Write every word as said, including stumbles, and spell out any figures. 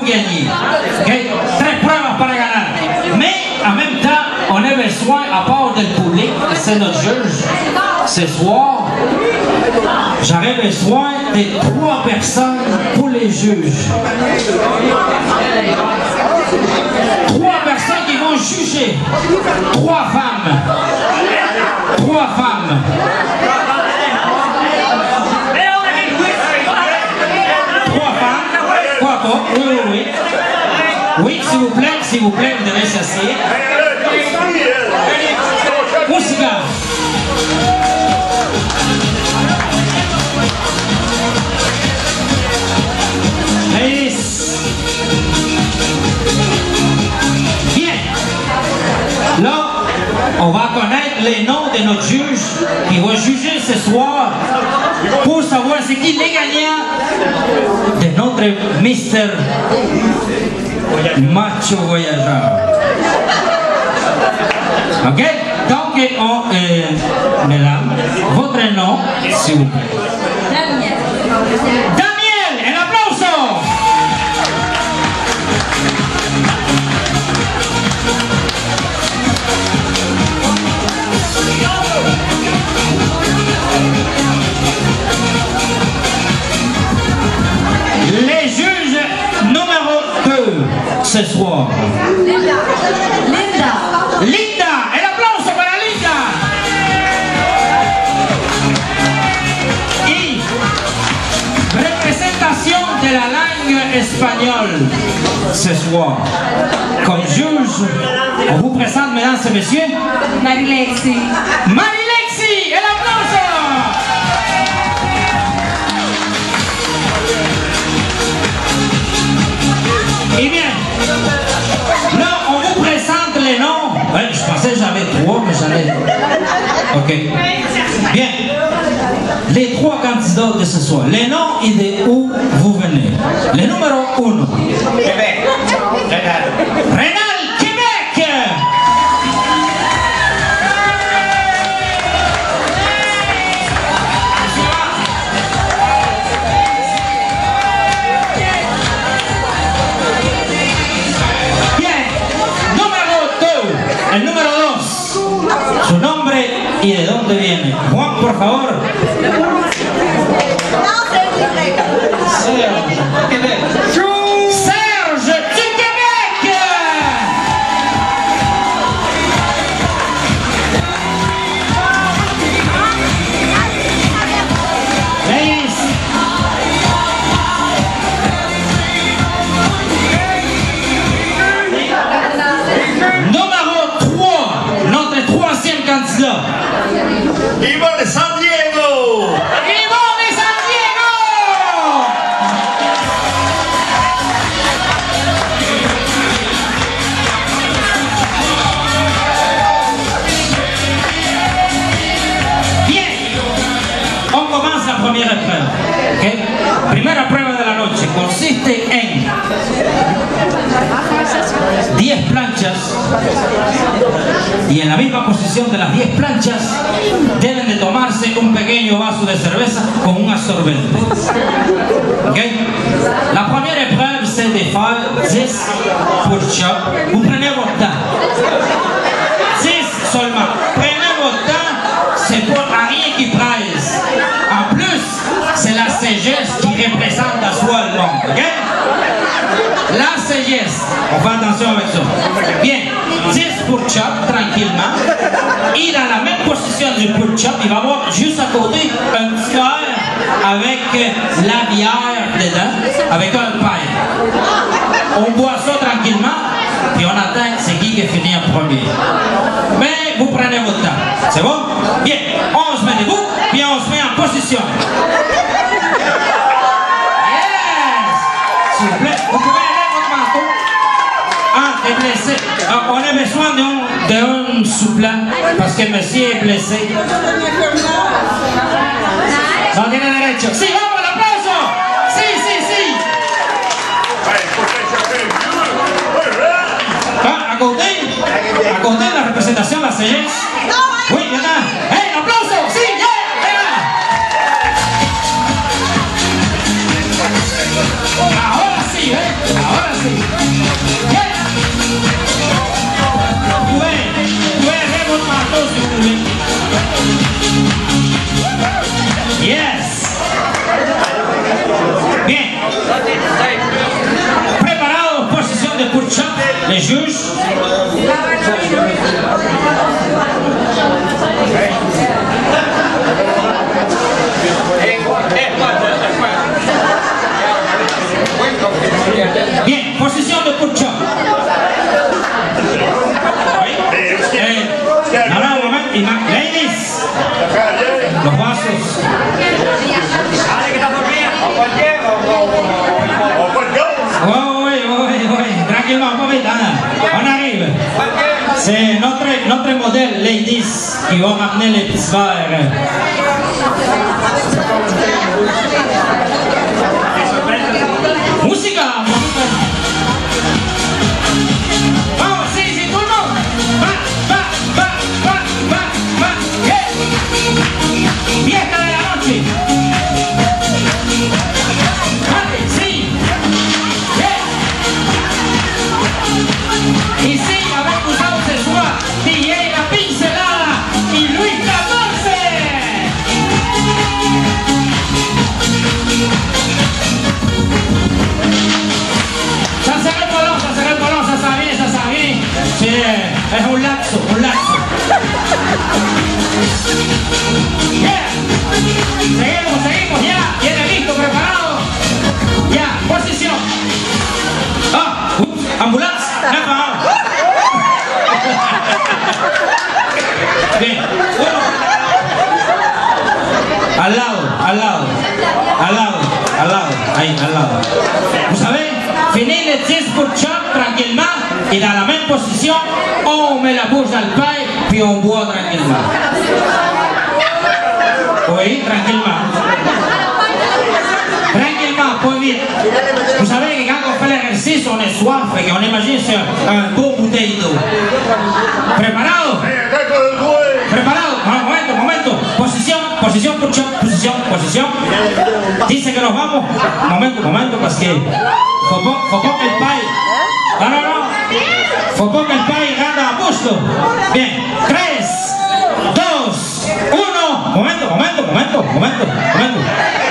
gagner. Okay? Tres pruebas para ganar. Mais en même temps, on a besoin, à part du public, c'est notre juge, ce soir, j'aurais besoin de trois personnes pour les juges. Trois personnes qui vont juger. Trois femmes. Trois femmes. Trois femmes. Quoi pas? Oui, oui, oui. Oui, s'il vous plaît, s'il vous plaît, vous devez s'asseoir. Un cigare. Bien. Là, on va connaître les noms de notre juge qui va juger ce soir pour savoir c'est qui les gagnants de notre Mister Macho Voyageur. Ok? Donc, on, euh, mesdames, votre nom, s'il vous plaît. Daniel. Daniel, un applauso. Les juges numéro deux ce soir. Linda. Linda. Linda. Un applauso para Linda. Y représentation de la langue espagnole ce soir. Comme juge, on vous présente, mesdames et messieurs, Marilexi. Marilexi. Un applauso. Eh bien, là, on vous présente les noms. Ouais, je pensais que j'avais trois, mais j'en ai... Ok. Bien. Les trois candidats de ce soir. Les noms et de où vous venez. Le numéro uno. Québec. Rénal. Rénal, Québec. El número dos, su nombre y de dónde viene. Juan, por favor. Serge, Québec. Serge, du Québec. Candidat. Yvon de San Diego. Yvon de San Diego. Bien. On commence la première épreuve. ¿Okay? Primera prueba de la noche consiste en diez planchas y en la misma posición de las diez planchas deben de tomarse un pequeño vaso de cerveza con un absorbente. Okay? La première épreuve c'est de faire dix push-ups. Vous prenez votre temps. dix seulement. Prenez votre temps, c'est pour à rien qui presse. En plus, c'est la sagesse qui représente à soi le monde. Okay? La sagesse. On fait attention avec ça. Bien. dix push-ups tranquillement. Et dans la même position du push-up, il va y avoir juste à côté un petit verre avec la bière dedans, avec un pain. On boit ça tranquillement, puis on attend c'est qui qui finit en premier. Mais vous prenez votre temps. C'est bon? Bien. On se met debout, puis on se met en position. Yes! S'il vous plaît, vous pouvez aller votre manteau. Ah, est blessé. Ah, on a besoin d'un souplant parce que monsieur est blessé. No tiene derecho. Sí, vamos, el aplauso. Sí, sí, sí. Ah, à côté, à côté de la représentation de la sagesse. Oui, il y en a. Hey, aplauso. Sí, yeah, yeah. Ahora sí, ¿eh? Ahora sí. Yes. Bien. Preparados, posición de push-up. Les juges. Bien, posición de push-up. Eh, no, no, un momento. Ladies, los vasos. Voy, voy, voy. Tranquilo, un poquito, Ana. En arrive. C'est notre, notre modèle, ladies, qui vont ramener les petits verres. Música, música. Vamos, sí, sí, tú no. Va, va, va, va, va, va. Yeah. Fiesta de la noche. Vale, sí. Yeah. Y sí, haber usado sexual. D J La Pincelada y Luis catorce. Ça serait pas long, ça serait pas long, ça s'en vient, ça s'en vient. C'est es un lapso, un lapso. Yeah. Seguimos, seguimos, ya. Viene listo, preparado. Ya, posición. Ah, ups, ambulancia. Me ha pagado. Bien, uno. Al lado, al lado, al lado, al lado, ahí, al lado. Vous savez, finir les dix push-ups tranquillement et dans la même position, on met la bouche dans le paille puis on boit tranquillement. Oui, tranquillement. Tranquillement, pas vite. Vous savez que quand on fait l'exercice, on est soif et qu'on imagine sur un beau bouteille d'eau. Preparado? Preparado? Un momento, un momento. Posición, posición, push-up, posición, posición. Dice que nos vamos. Un momento, un momento, parce que faut pas, faut pas que le paille. Non, non, non. Faut pas que le paille rentre dans la bouche. Bien. tres, dos, uno. Momento, momento, momento, momento, momento.